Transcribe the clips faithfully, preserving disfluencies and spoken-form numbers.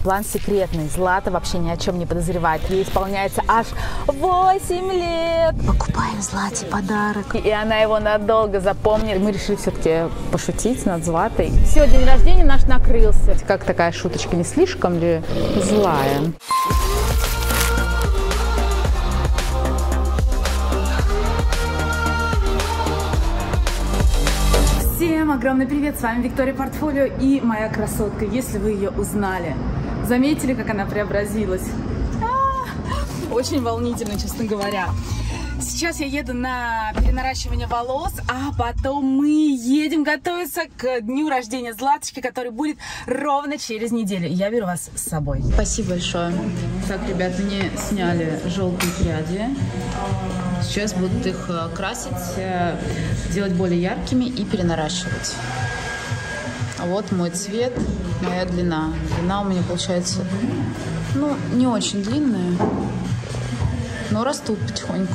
План секретный. Злата вообще ни о чем не подозревает. Ей исполняется аж восемь лет. Покупаем Злате подарок. И она его надолго запомнит. Мы решили все-таки пошутить над Златой. Все, день рождения наш накрылся. Как такая шуточка, не слишком ли злая? Всем огромный привет! С вами Виктория Портфолио и моя красотка. Если вы ее узнали, заметили, как она преобразилась? А-а-а! Очень волнительно, честно говоря. Сейчас я еду на перенаращивание волос, а потом мы едем готовиться к дню рождения Златочки, который будет ровно через неделю. Я беру вас с собой. Спасибо большое. Так, ребят, мне сняли желтые пряди. Сейчас будут их красить, делать более яркими и перенаращивать. А вот мой цвет, моя длина. Длина у меня получается, ну, не очень длинная, но растут потихоньку.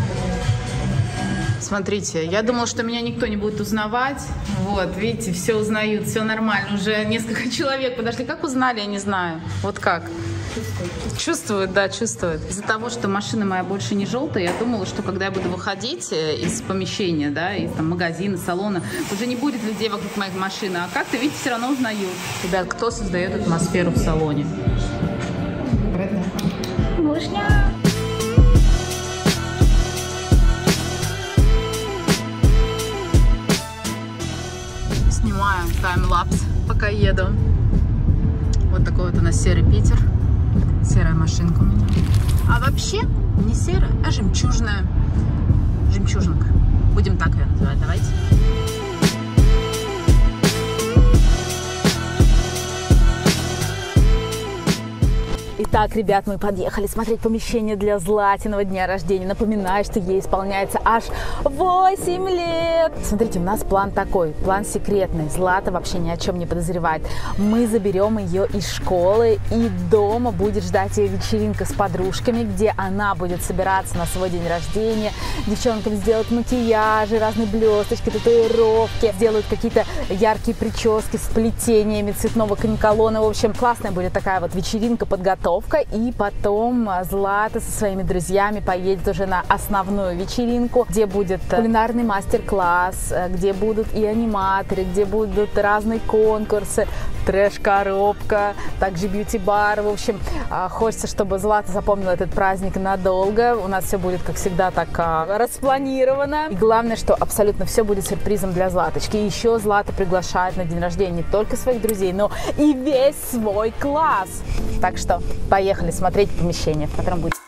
Смотрите, я думала, что меня никто не будет узнавать. Вот, видите, все узнают, все нормально. Уже несколько человек подошли. Как узнали, я не знаю. Вот как? Чувствуют. Чувствуют, да, чувствуют. Из-за того, что машина моя больше не желтая, я думала, что когда я буду выходить из помещения, да, из там, магазина, салона, уже не будет людей вокруг моей машины. А как-то, видите, все равно узнают. Ребят, кто создает атмосферу в салоне? Мышня! Снимаю таймлапс, пока еду. Вот такой вот у нас серый Питер. Серая машинка у меня. А вообще не серая, а жемчужная. Жемчужинка. Будем так ее называть. Давайте. Итак, ребят, мы подъехали смотреть помещение для Златиного дня рождения. Напоминаю, что ей исполняется аж восемь лет. Смотрите, у нас план такой, план секретный. Злата вообще ни о чем не подозревает. Мы заберем ее из школы, и дома будет ждать ее вечеринка с подружками, где она будет собираться на свой день рождения. Девчонкам сделают макияжи, разные блесточки, татуировки, сделают какие-то яркие прически с плетениями цветного каниколона. В общем, классная будет такая вот вечеринка, подготовка. И потом Злата со своими друзьями поедет уже на основную вечеринку, где будет кулинарный мастер-класс, где будут и аниматоры, где будут разные конкурсы, трэш-коробка, также бьюти-бар. В общем, хочется, чтобы Злата запомнила этот праздник надолго. У нас все будет, как всегда, так распланировано. И главное, что абсолютно все будет сюрпризом для Златочки. И еще Злата приглашает на день рождения не только своих друзей, но и весь свой класс. Так что поехали смотреть помещение, в котором будет.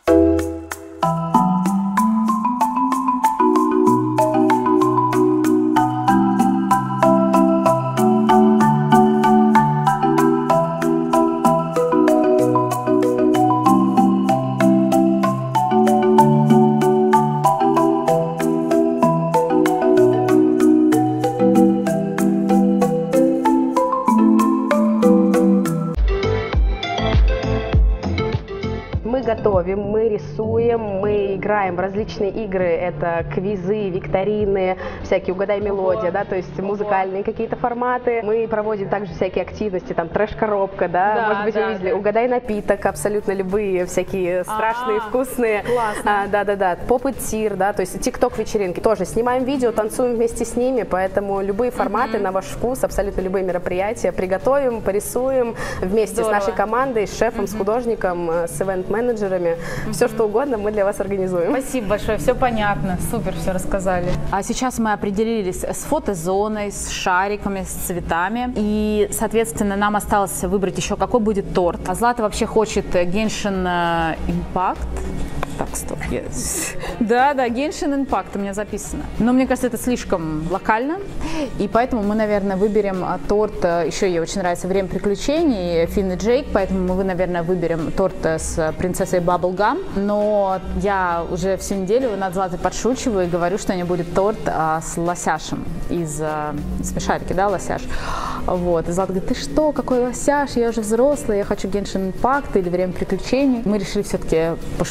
Готовим, мы рисуем, мы играем в различные игры, это квизы, викторины, всякие угадай мелодия, да, то есть музыкальные какие-то форматы. Мы проводим также всякие активности, там трэш-коробка, да, да, может быть, да, вы видели, да. Угадай напиток, абсолютно любые всякие страшные, а-а-а, вкусные. Классно. А, да, да, да, поп-и-тир, да, то есть тик-ток-вечеринки. Тоже снимаем видео, танцуем вместе с ними, поэтому любые форматы mm-hmm. на ваш вкус, абсолютно любые мероприятия приготовим, порисуем вместе Здорово. С нашей командой, с шефом, mm-hmm. с художником, с ивент-менеджером. Mm-hmm. Все, что угодно, мы для вас организуем. Спасибо большое, все понятно, супер, все рассказали. А сейчас мы определились с фотозоной, с шариками, с цветами. И, соответственно, нам осталось выбрать еще, какой будет торт. А Злата вообще хочет Genshin Impact. Так, стоп. Yes. Да, да, Genshin Impact у меня записано. Но мне кажется, это слишком локально. И поэтому мы, наверное, выберем торт. Еще ей очень нравится «Время приключений» Финн и Джейк. Поэтому мы, наверное, выберем торт с принцессой Bubblegum. Но я уже всю неделю над Златой подшучиваю и говорю, что у нее будет торт а, с лосяшем из а, смешарики, да, лосяш. Вот. И Злата говорит: ты что, какой лосяш? Я уже взрослая, я хочу Genshin Impact или «Время приключений». Мы решили все-таки пошутить над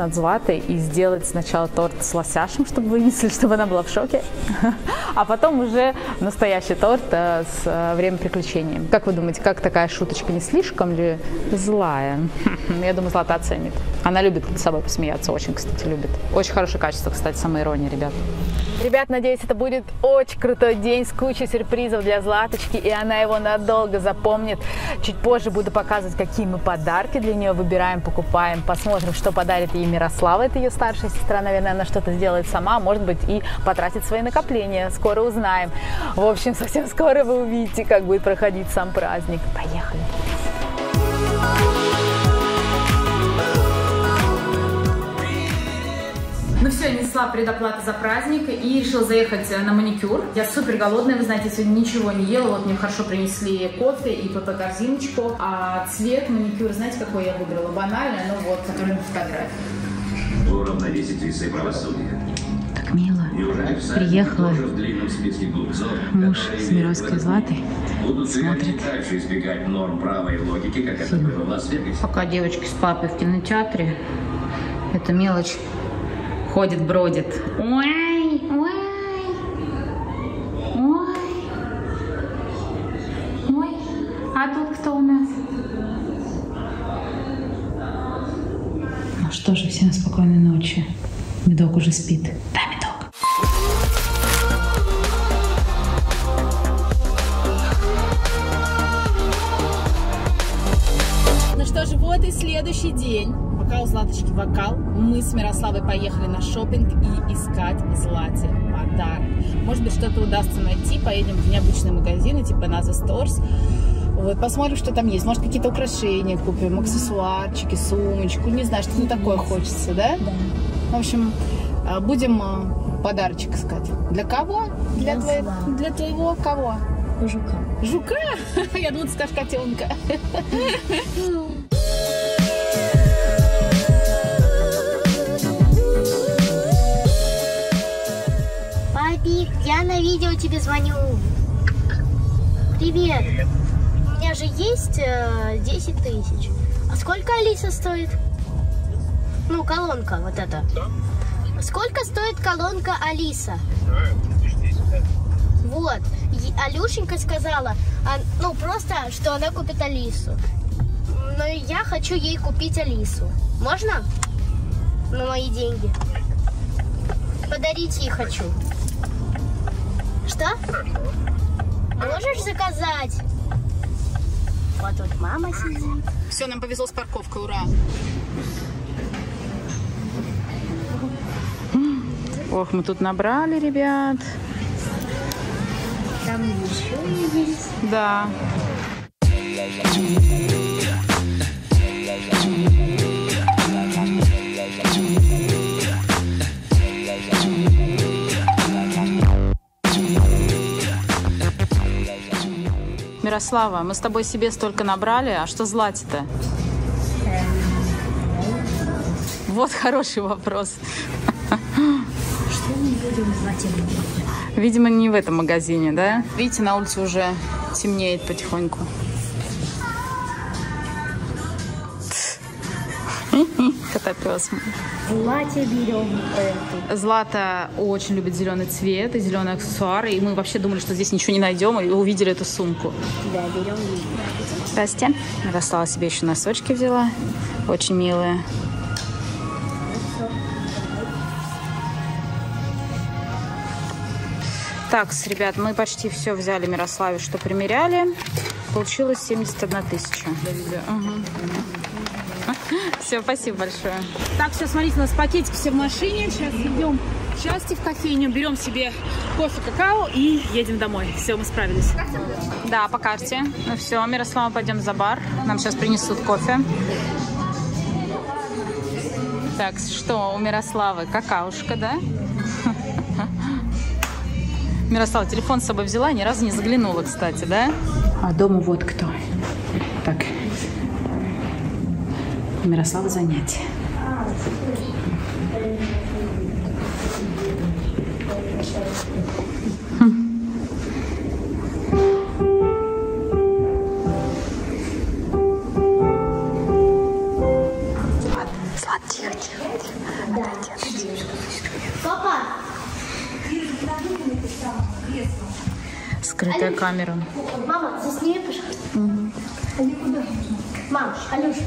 над Златой и сделать сначала торт с лосяшем, чтобы вынесли, чтобы она была в шоке, а потом уже настоящий торт с «Время приключений». Как вы думаете, как такая шуточка, не слишком ли злая? Я думаю, Злата оценит. Она любит над собой посмеяться, очень, кстати, любит. Очень хорошее качество, кстати, самоирония, ребят. Ребят, надеюсь, это будет очень крутой день с кучей сюрпризов для Златочки, и она его надолго запомнит. Чуть позже буду показывать, какие мы подарки для нее выбираем, покупаем. Посмотрим, что подарит ей Мирослава, это ее старшая сестра. Наверное, она что-то сделает сама, может быть, и потратит свои накопления. Скоро узнаем. В общем, совсем скоро вы увидите, как будет проходить сам праздник. Поехали! Ну все, я несла предоплату за праздник и решила заехать на маникюр. Я супер голодная, вы знаете, сегодня ничего не ела. Вот мне хорошо принесли кофе и ПП-корзиночку. А цвет маникюра, знаете, какой я выбрала? Банальный, но вот, который на фотографии. Уравновесительница и правосудие. Так мило. Приехала муж с Мировской Златой. Смотрит фильм. Пока девочки с папой в кинотеатре, эта мелочь ходит, бродит. Ой, ой, ой, ой. А тут кто у нас? Ну что же, всем спокойной ночи. Медок уже спит. Да, Медок. Ну что же, вот и следующий день. Пока у Златочки вокал, мы с Мирославой поехали на шопинг и искать Злате подарок. Может быть, что-то удастся найти, поедем в необычные магазины, типа Наза Stores. Вот, посмотрим, что там есть. Может, какие-то украшения купим, аксессуарчики, сумочку. Не знаю, что-то такое хочется, да? Да. В общем, будем подарочек искать. Для кого? Для, твоей, для твоего кого? Жука. Жука? Я думала, ты скажешь котенка. Папик, я на видео тебе звоню. Привет. Привет. У меня же есть э, десять тысяч. А сколько Алиса стоит? Ну, колонка вот эта. Да. Сколько стоит колонка Алиса? Да, вот. И Алюшенька сказала, а, ну, просто, что она купит Алису. Но я хочу ей купить Алису. Можно? На мои деньги. Подарить ей хочу. Что? Можешь заказать? Вот тут мама сидит. Все, нам повезло с парковкой, ура! Ох, мы тут набрали, ребят. Там еще есть. Да. Мирослава, мы с тобой себе столько набрали, а что Злате-то? Вот хороший вопрос. Что мы будем Злате? Видимо, не в этом магазине, да? Видите, на улице уже темнеет потихоньку. Котопес. Злате берем эту. Злата очень любит зеленый цвет и зеленые аксессуары. И мы вообще думали, что здесь ничего не найдем, и увидели эту сумку. Да, берем. Здрасте. Мирослава себе еще носочки взяла. Очень милые. Так, ребят, мы почти все взяли Мирославе, что примеряли. Получилось семьдесят одна тысяча. Угу. Все, спасибо большое. Так, все, смотрите, у нас пакетики все в машине. Сейчас идем в части в кофейню, берем себе кофе, какао и едем домой. Все, мы справились. Да, по карте. Ну все, Мирослава, пойдем за бар. Нам сейчас принесут кофе. Так, что у Мирославы? Какаушка, да? Мирослава, телефон с собой взяла, ни разу не заглянула, кстати, да? А дома вот кто. Так. У Мирославы занятия. Злат, Злат, тихо, тихо, тихо. маленькая камера. Мама, засними, пожалуйста. Угу. Мам, Алюша.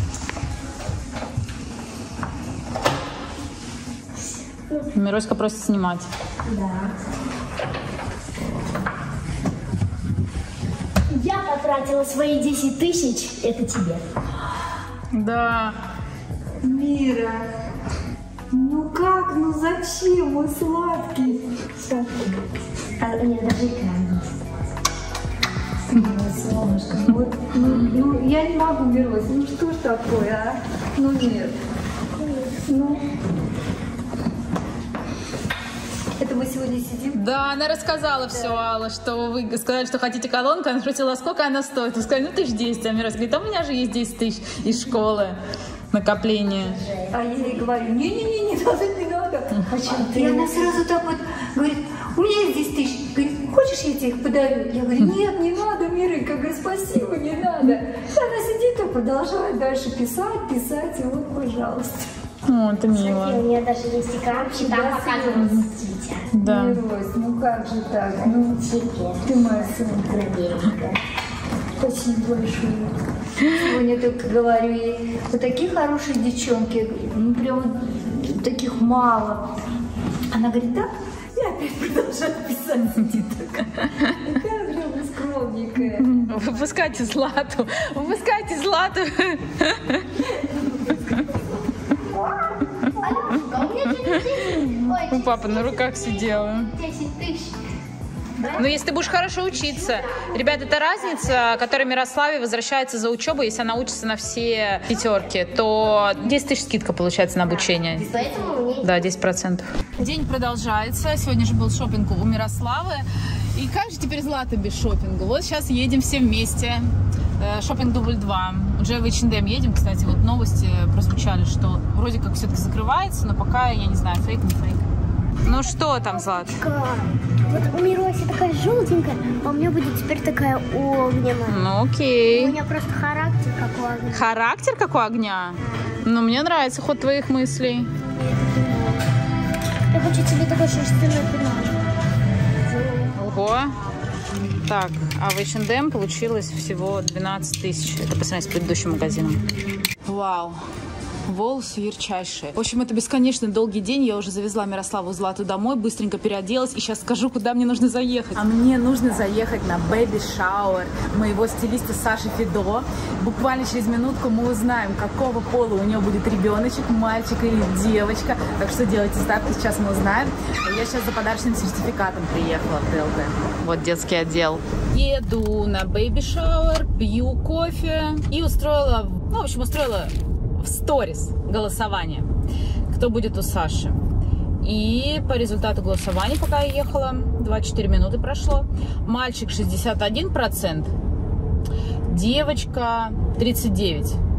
Мироська просит снимать. Да. Я потратила свои десять тысяч, это тебе. Да. Мира, ну как, ну зачем, мой сладкий? А у меня даже экран есть. Ну, солнышко, ну, вот, ну, ну я не могу, Мирось, ну что ж такое, а? Ну нет. Ну. Это мы сегодня сидим? Да, она рассказала да. все, Алла, что вы сказали, что хотите колонку. Она спросила, сколько она стоит. Вы сказали, ну тысяч десять. А Мирося говорит, а у меня же есть десять тысяч из школы. Накопление. А я ей говорю, не-не-не, не надо, не надо. Почему ты? И она сразу так вот говорит, у меня есть десять тысяч. Говорит, хочешь, я тебе их подарю? Я говорю, нет, не надо, Мирынька, говорю, спасибо, не надо. И она сидит и продолжает дальше писать, писать, и вот, пожалуйста. О, это мило. Смотри, у меня даже есть экран, и там показывается цветя. Да. Мирось, ну как же так? Ну, ты моя сынка. Спасибо большое. Сегодня только говорю ей, вы такие хорошие девчонки, ну прям таких мало. Она говорит, да? Я опять продолжаю писать, сидит такая. Такая же вы скромненькая. Выпускайте Злату, выпускайте Злату. Алёшка, у меня десять тысяч. У папы на руках сидела. десять тысяч. Но если ты будешь хорошо учиться, ребята, это разница, которая Мирославе возвращается за учебой, если она учится на все пятерки, то десять тысяч скидка получается на обучение. Поэтому мне... Да, десять процентов. День продолжается. Сегодня же был шопинг у Мирославы. И как же теперь Злата без шопинга? Вот сейчас едем все вместе. Шопинг дубль два. Уже в эйч энд эм едем, кстати. Вот новости прозвучали, что вроде как все-таки закрывается, но пока, я не знаю, фейк, не фейк. Ну что там, Злат? Вот у Мироси такая желтенькая, а у меня будет теперь такая огненная. Ну окей. У меня просто характер как у огня. Характер как у огня? Ну мне нравится ход твоих мыслей. Я хочу тебе такой шерстяной пенал. Ого. Так, а в эйч энд эм получилось всего двенадцать тысяч. Это по сравнению с предыдущим магазином. Вау. Волосы ярчайшие. В общем, это бесконечно долгий день. Я уже завезла Мирославу Злату домой, быстренько переоделась и сейчас скажу, куда мне нужно заехать. А мне нужно заехать на бэби-шауэр моего стилиста Саши Фидо. Буквально через минутку мы узнаем, какого пола у нее будет ребеночек, мальчик или девочка. Так что делайте ставки, сейчас мы узнаем. Я сейчас за подарочным сертификатом приехала в ТЛТ. Вот детский отдел. Еду на бэби-шауэр, пью кофе и устроила, ну, в общем, устроила в сторис голосование, кто будет у Саши. И по результату голосования, пока я ехала, двадцать четыре минуты прошло, мальчик шестьдесят один процент, девочка тридцать девять процентов.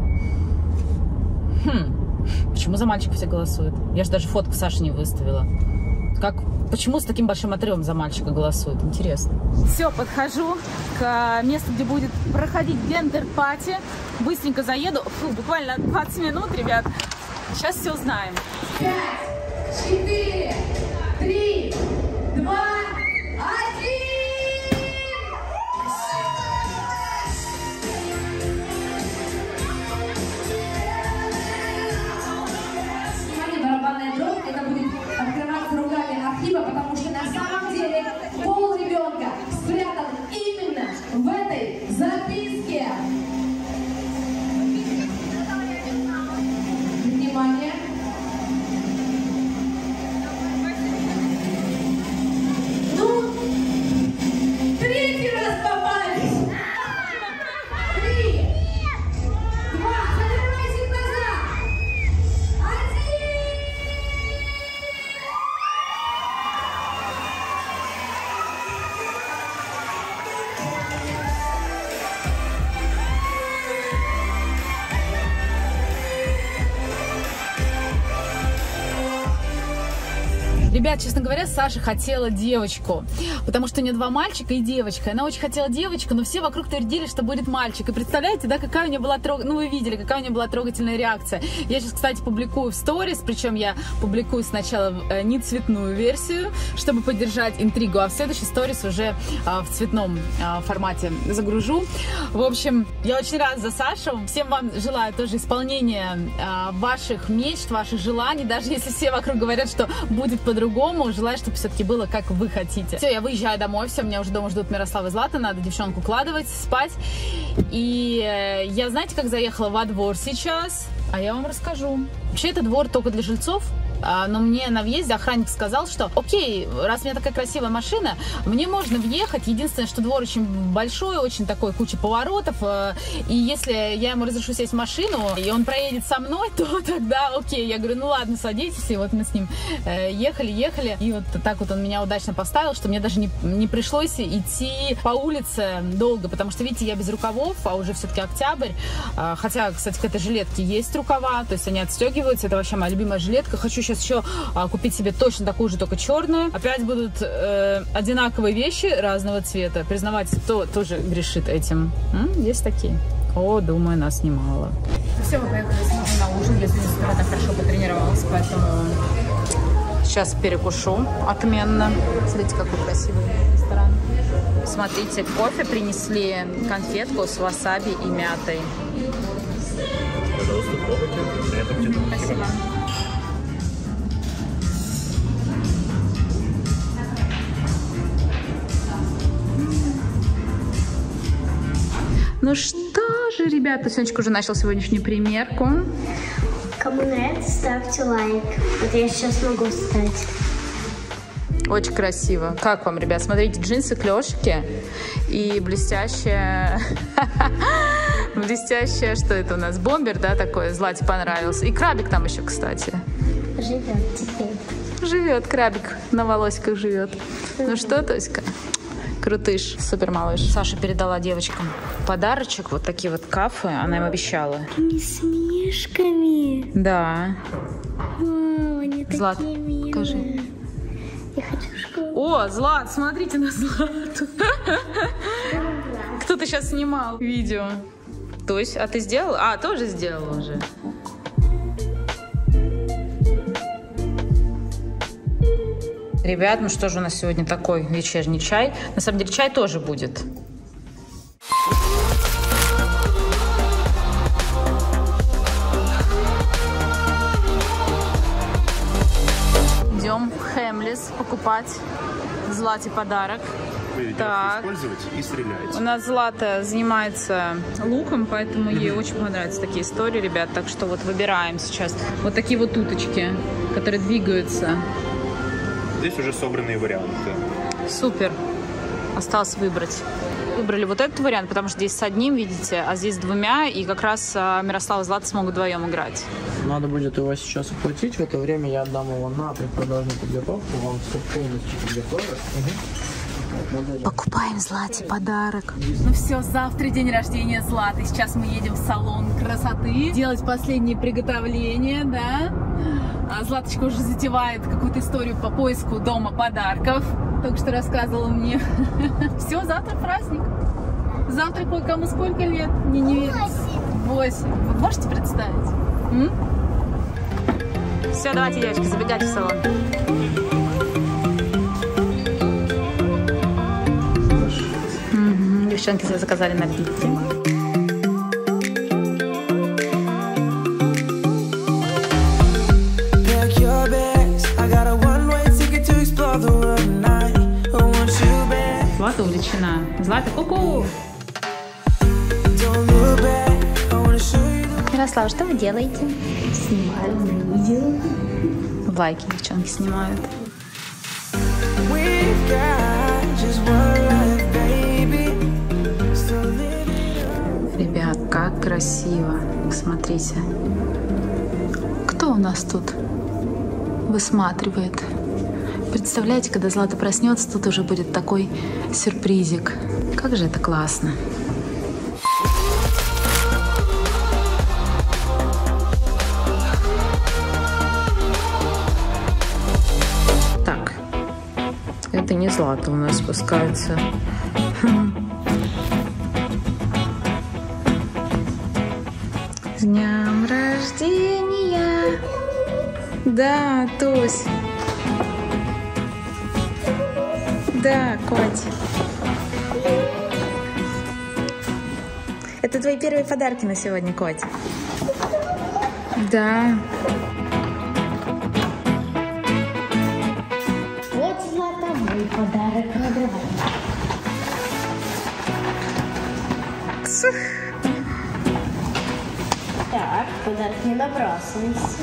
Хм, почему за мальчика все голосуют? Я же даже фотку Саши не выставила. Как, почему с таким большим отрывом за мальчика голосуют? Интересно. Все, подхожу к месту, где будет проходить гендер-пати. Быстренько заеду. Фу, буквально двадцать минут, ребят. Сейчас все узнаем. пять, четыре, три, два, один! Внимание, барабанная дробь, это будет открываться руками Архипа, потому что на самом деле пол ребенка спрятан именно в этой записке. Внимание. Ребят, честно говоря, Саша хотела девочку, потому что у нее два мальчика и девочка. Она очень хотела девочку, но все вокруг твердили, что будет мальчик. И представляете, да, какая у нее была трог... ну вы видели, какая у нее была трогательная реакция. Я сейчас, кстати, публикую в сторис, причем я публикую сначала э, не цветную версию, чтобы поддержать интригу, а в следующий сторис уже э, в цветном э, формате загружу. В общем, я очень рада за Сашу. Всем вам желаю тоже исполнения э, ваших мечт, ваших желаний, даже если все вокруг говорят, что будет по-другому, желаю, чтобы все-таки было, как вы хотите. Все, я выезжаю домой, все, меня уже дома ждут Мирослава и Злата, надо девчонку укладывать, спать. И э, я, знаете, как заехала во двор сейчас? А я вам расскажу. Вообще, это двор только для жильцов. Но мне на въезде охранник сказал, что окей, раз у меня такая красивая машина, мне можно въехать. Единственное, что двор очень большой, очень такой, куча поворотов. И если я ему разрешу сесть в машину, и он проедет со мной, то тогда окей. Я говорю, ну ладно, садитесь. И вот мы с ним ехали, ехали. И вот так вот он меня удачно поставил, что мне даже не, не пришлось идти по улице долго. Потому что, видите, я без рукавов, а уже все-таки октябрь. Хотя, кстати, к этой жилетке есть рукава, то есть они отстегиваются. Это вообще моя любимая жилетка. Хочу сейчас еще а, купить себе точно такую же, только черную. Опять будут э, одинаковые вещи разного цвета. Признавать, кто тоже грешит этим. М? Есть такие. О, думаю, нас немало. Все, мы поехали на ужин. Я сегодня с утра так хорошо потренировалась, поэтому сейчас перекушу отменно. Смотрите, какой красивый ресторан. Смотрите, кофе принесли, конфетку с васаби и мятой. Пожалуйста, пробуйте. Это будет спасибо. Ну что же, ребята, Сонечка уже начал сегодняшнюю примерку. Кому нравится, ставьте лайк. Вот я сейчас могу встать. Очень красиво. Как вам, ребят? Смотрите, джинсы, клешки и блестящая... Блестящая, что это у нас? Бомбер, да, такой? Злате понравился. И крабик там еще, кстати. Живет теперь. Живет, крабик на волосиках живет. Ну что, Тоська? Крутыш, супер малыш. Саша передала девочкам подарочек, вот такие вот кафы, она им обещала. Не с мишками. Да. О, они Злат, такие милые. покажи. Я хочу в школу. О, Злат, смотрите на Злату. Кто-то сейчас снимал видео. То есть, а ты сделала? А, тоже сделала уже. Ребят, ну что же у нас сегодня такой вечерний чай? На самом деле чай тоже будет. Идем в Хэмлис покупать Злате подарок. Вы так. использовать и стрелять. У нас Злата занимается луком, поэтому ей очень понравятся такие истории, ребят. Так что вот выбираем сейчас. Вот такие вот уточки, которые двигаются. Здесь уже собранные варианты. Супер. Осталось выбрать. Выбрали вот этот вариант, потому что здесь с одним, видите, а здесь с двумя, и как раз Мирослав и Злата смогут вдвоем играть. Надо будет его сейчас оплатить, в это время я отдам его на предпродажную подготовку, вам все полностью подготовят. Угу. Покупаем Злате подарок. Ну все, завтра день рождения Златы. Сейчас мы едем в салон красоты делать последние приготовления, да? А Златочка уже затевает какую-то историю по поиску дома подарков. Только что рассказывала мне. Все, завтра праздник. Завтра кое-кому сколько лет? Мне не верится. Восемь. Вы можете представить? М? Все, давайте, девочки, забегайте в салон. Угу. Девчонки себе заказали напитки. Злата увлечена. Злата, ку-ку! Мирослав, что вы делаете? Снимаю видео. Лайки девчонки снимают. Ребят, как красиво. Смотрите. Кто у нас тут высматривает? Представляете, когда Злата проснется, тут уже будет такой сюрпризик. Как же это классно. Так, Злата у нас спускается. С днем рождения! Да, Тусь! Да, Коть! Это твои первые подарки на сегодня, Коть? Да. Вот, Злата, мой подарок. Ксух. Так, подарок не набрасывайся.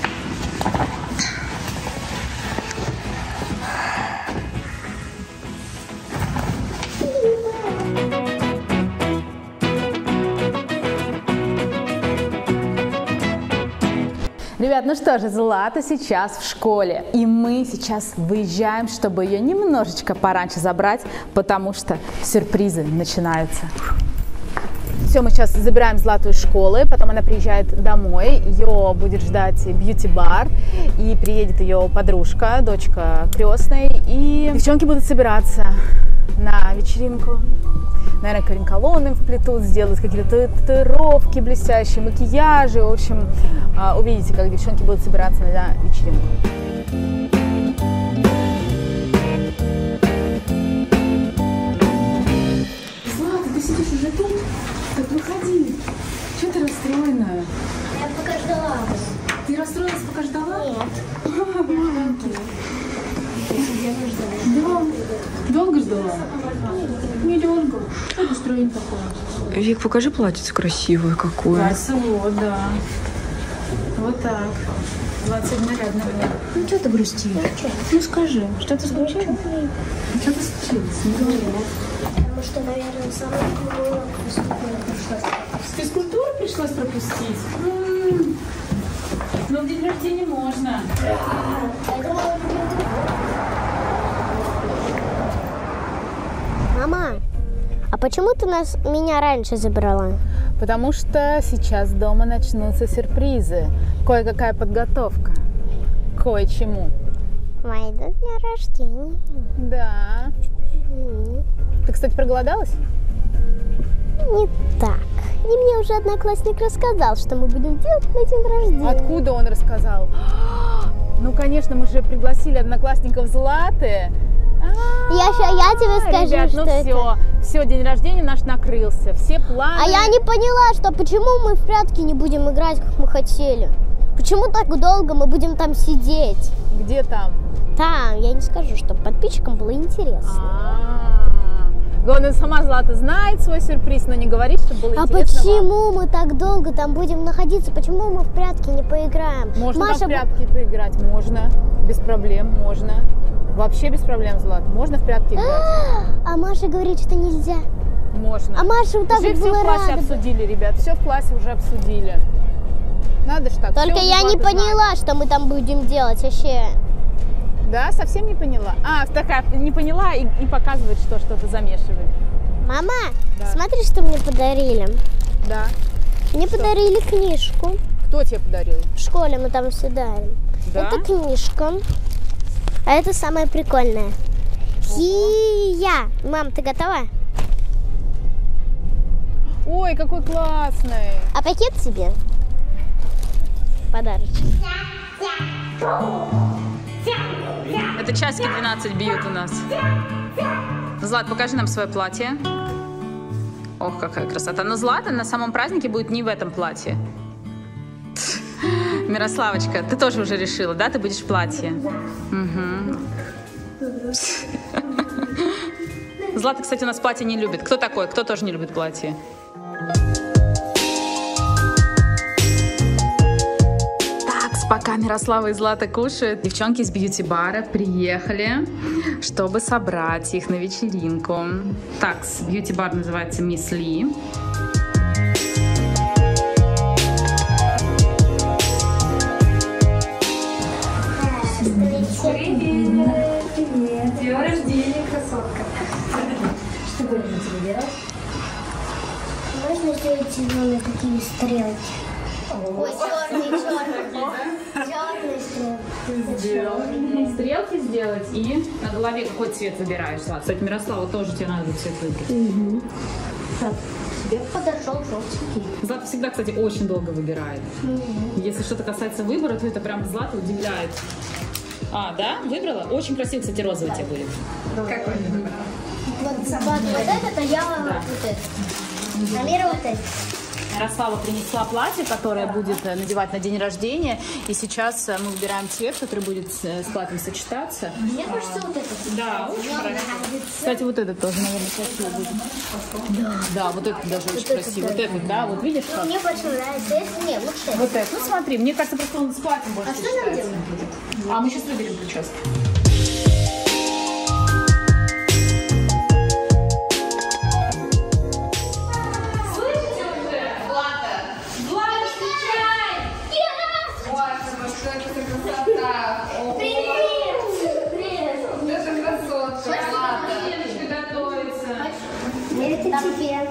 Ребят, ну что же, Злата сейчас в школе, и мы сейчас выезжаем, чтобы ее немножечко пораньше забрать, потому что сюрпризы начинаются. Все, мы сейчас забираем Злату из школы, потом она приезжает домой, ее будет ждать бьюти-бар, и приедет ее подружка, дочка крестной, и девчонки будут собираться на вечеринку. Наверное, коринколоны вплетут, сделают какие-то татуировки блестящие, макияжи. В общем, увидите, как девчонки будут собираться на вечеринку. Злата, ты сидишь уже тут? Так выходи. Чего ты расстроенная? Я пока ждала вас. Ты расстроилась, пока ждала? Нет. Да. Долго ждала? Недолго. Что настроение такое? Вик, покажи платьице красивое какое. Красиво, да. Вот так. двадцать нарядно было. Ну что ты грустишь? Ну скажи, что ты случилось? Что ты случилось? Не говори. Потому что, наверное, самое крутое физкультуру пришлось. Физкультуру пришлось пропустить? М-м-м. Но в день рождения можно. Мама, а почему ты нас, меня раньше забрала? Потому что сейчас дома начнутся сюрпризы. Кое-какая подготовка. Кое-чему. Мои до дня рождения. Да. М. Ты, кстати, проголодалась? Не так. И мне уже одноклассник рассказал, что мы будем делать на день рождения. Откуда он рассказал? Ну, конечно, мы же пригласили одноклассников Златы. Я, ща- я тебе скажу, Ребят, что ну это. все, все, день рождения наш накрылся, все планы. А я не поняла, что почему мы в прятки не будем играть, как мы хотели. Почему так долго мы будем там сидеть? Где там? Там, я не скажу, чтобы подписчикам было интересно. А-а-а. Главное, сама Злата знает свой сюрприз, но не говорит, чтобы было А интересно почему мы так долго там будем находиться? Почему мы в прятки не поиграем? Можно Маша... там в прятки поиграть? Можно, без проблем, можно. Вообще без проблем, Злат. Можно в прятки играть? А Маша говорит, что нельзя. Можно. А Маша вот так уже вот все была в классе рада. обсудили, ребят, все в классе уже обсудили. Надо ж так. Только всё я не Злата поняла, знает. что мы там будем делать вообще. Да, совсем не поняла? А, такая не поняла и, и показывает, что что-то замешивает. Мама, Да. смотри, что мне подарили. Да. Мне подарили книжку. Кто тебе подарил? В школе мы там все дарим. Да? Это книжка. А это самое прикольное. Хия. Мам, ты готова? Ой, какой классный. А пакет тебе? Подарочек. Это часики двенадцать бьют у нас. Злат, покажи нам свое платье. Ох, какая красота. Но Злата на самом празднике будет не в этом платье. Мирославочка, ты тоже уже решила, да? Ты будешь в платье? Угу. Злата, кстати, у нас платье не любит. Кто такой? Кто тоже не любит платье? Пока Мирослава и Злата кушают, девчонки из бьюти-бара приехали, чтобы собрать их на вечеринку. Так, бьюти-бар называется Мисс Ли. Привет! Привет! День рождения, красотка! Что будем тебе делать? Можно сделать зеленые такие стрелки? Ой, черные, черные. Черные стрелки. Сделать. Стрелки сделать и на голове какой цвет выбираешь, Злат? Кстати, Мирослава, тоже тебе надо цвет выбрать. Угу. Так, тебе подошел желтенький. Злата всегда, кстати, очень долго выбирает. Угу. Если что-то касается выбора, то это прям Злата удивляет. А, да? Выбрала? Очень красиво, кстати, розовый тебе будет. Какой ты выбрала? Вот, вот, вот этот, а я да. Вот этот. Амира вот этот. Ярослава принесла платье, которое будет надевать на день рождения. И сейчас мы выбираем цвет, который будет с платьем сочетаться. Мне кажется, вот этот. Да, очень красиво. Кстати, вот этот тоже, наверное, красиво будет. Да, да, вот этот даже очень красивый. Вот этот, да, вот видишь как? Мне больше нравится. Если не, лучше. Вот этот. Ну смотри, мне кажется, просто он с платьем больше. А что нам делать? А мы сейчас выберем прическу. Это тебе.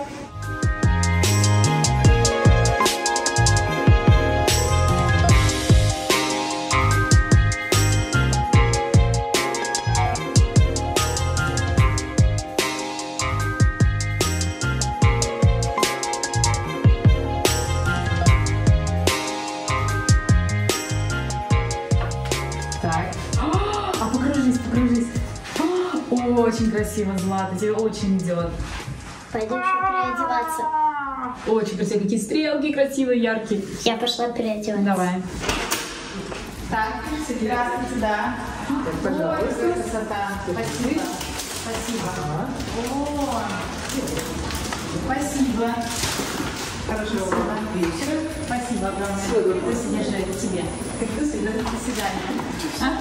Так. А покружись, покружись. Очень красиво, Злата, тебе очень идет. Пойдем еще переодеваться. Очень красиво. Какие стрелки красивые, яркие. Я пошла переодеваться. Давай. Так, здравствуйте, да. Так, пожалуйста. Красота. Спасибо. Спасибо. О, спасибо. Хорошего вам вечера. Спасибо огромное. До свидания тебе. До свидания. До свидания. А?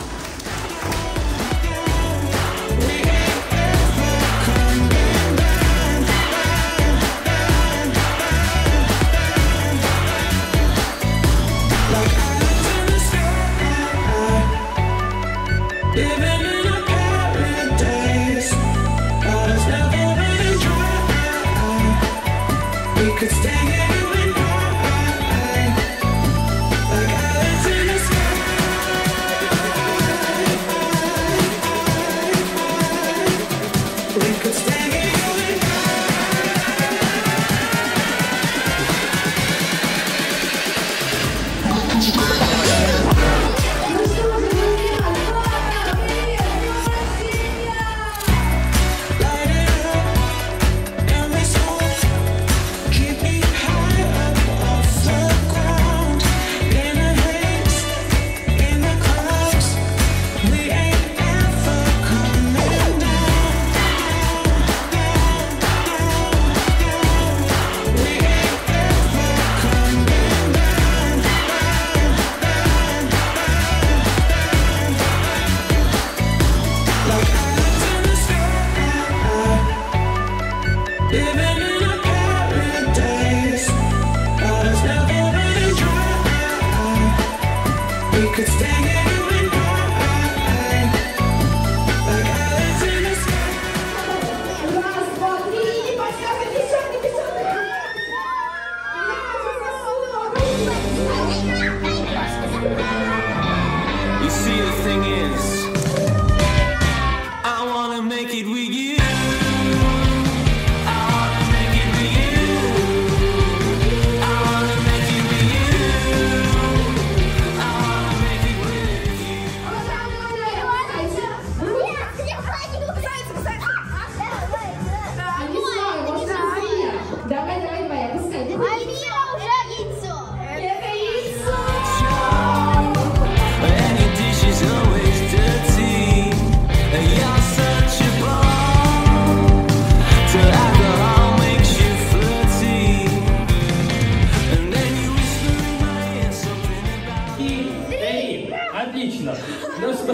Отлично. Ну что?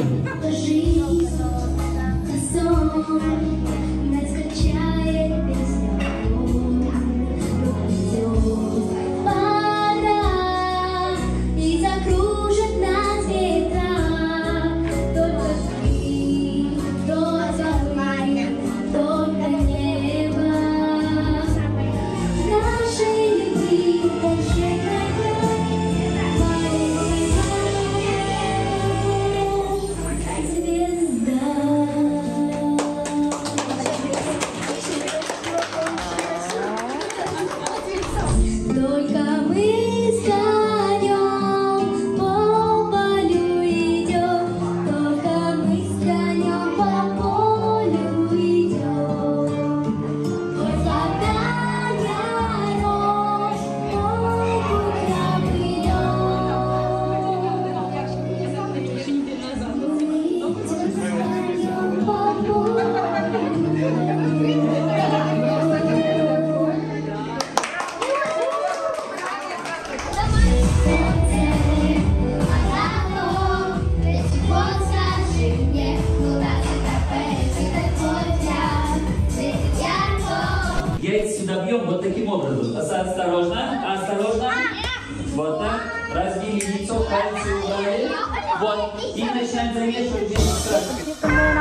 Вот так. Разбили яйцо, кальций в голове. Вот. И начинаем замешивать вместе с красикой.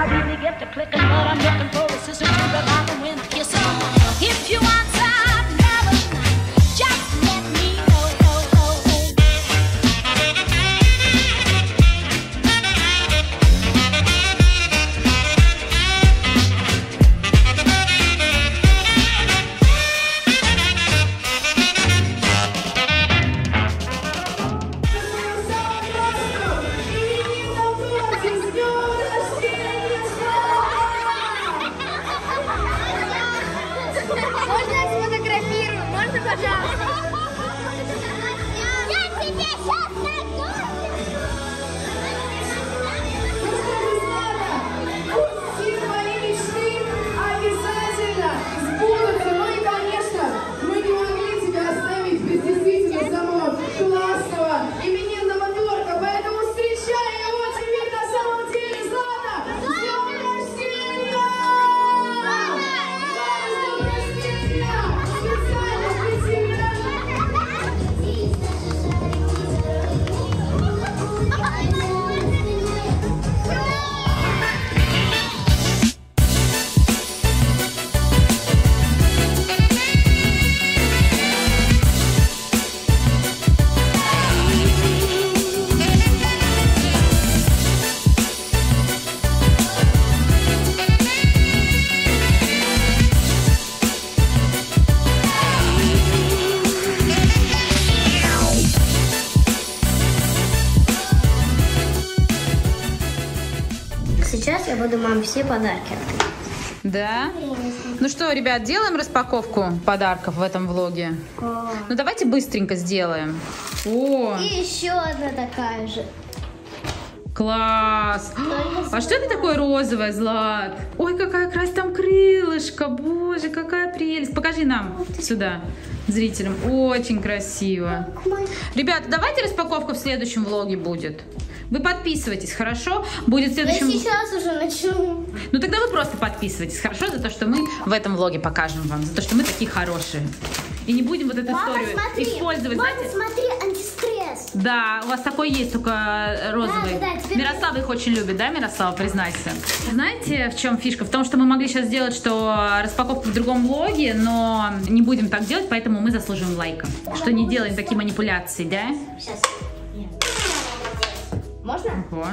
Сейчас я буду маме все подарки открывать. Да? Ну что, ребят, делаем распаковку подарков в этом влоге? О. Ну давайте быстренько сделаем. О! И еще одна такая же. Класс! А что это такое розовое, Злат? Ой, какая красивая, там крылышко. Боже, какая прелесть. Покажи нам сюда, зрителям. Очень красиво. Ребята, давайте распаковка в следующем влоге будет. Вы подписывайтесь, хорошо? Будет в следующем... Я сейчас уже начну. Ну тогда вы просто подписывайтесь, хорошо? За то, что мы в этом влоге покажем вам. За то, что мы такие хорошие. И не будем вот эту Мама, историю смотри. использовать. Мама, знаете? смотри, антистресс. Да, у вас такой есть, только розовый. Да, да, теперь... Мирослава их очень любит, да, Мирослава, признайся? Знаете, в чем фишка? В том, что мы могли сейчас сделать, что распаковку в другом влоге, но не будем так делать, поэтому мы заслуживаем лайка. Что не делаем такие манипуляции, да? Сейчас. Можно? Ого.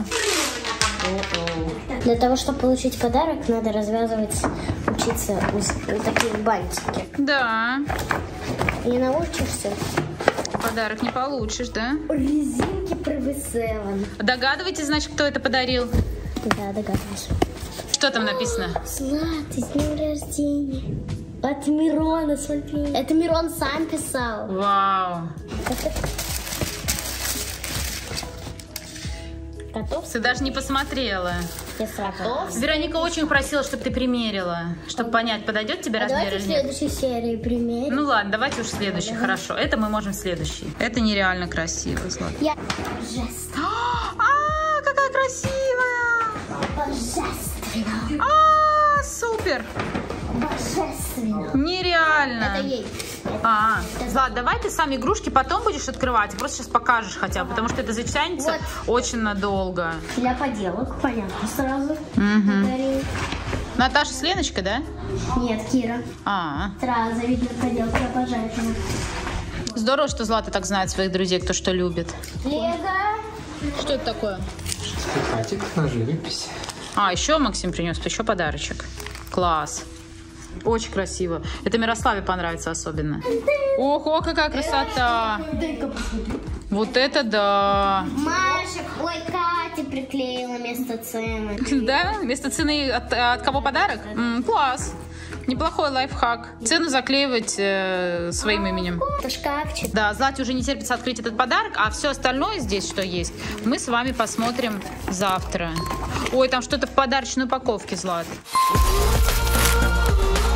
О-о. Для того, чтобы получить подарок, надо развязывать, учиться вот такие бантики. Да. Не научишься? Подарок не получишь, да? Резинки Превесевен. Догадываетесь, значит, кто это подарил? Да, догадываюсь. Что там написано? Злат, с днем рождения. От Мирона, смотри. Это Мирон сам писал. Вау. Готов? Ты даже не посмотрела. Я сразу. Вероника очень просила, чтобы ты примерила, чтобы понять, подойдет тебе а размер давайте или в нет. следующей серии примерим. Ну ладно, давайте уж следующий, хорошо. Это мы можем в следующий. Это нереально красиво, Злат. Я... Божественно. А, какая красивая! Божественно. А, супер! Божественно. Нереально. Это ей. А, Злат, давай ты сам игрушки потом будешь открывать, просто сейчас покажешь хотя бы, потому что это затянется Вот. очень надолго. Для поделок, понятно, сразу. Угу. Наташа с Леночкой, да? Нет, Кира. А, Сразу видно поделки, обожательно. здорово, что Злата так знает своих друзей, кто что любит. Лего. Что это такое? Хатик на живопись. А, еще Максим принес, еще подарочек. Класс. Очень красиво. Это Мирославе понравится особенно. Ого, какая красота! Дай-ка посмотри. Вот это да! Маша, ой, Катя приклеила место цены. Да? Вместо цены от, от кого подарок? М, класс! Неплохой лайфхак. Цену заклеивать э, своим именем. Это шкафчик. Да, Злате уже не терпится открыть этот подарок, а все остальное здесь, что есть, мы с вами посмотрим завтра. Ой, там что-то в подарочной упаковке, Злат.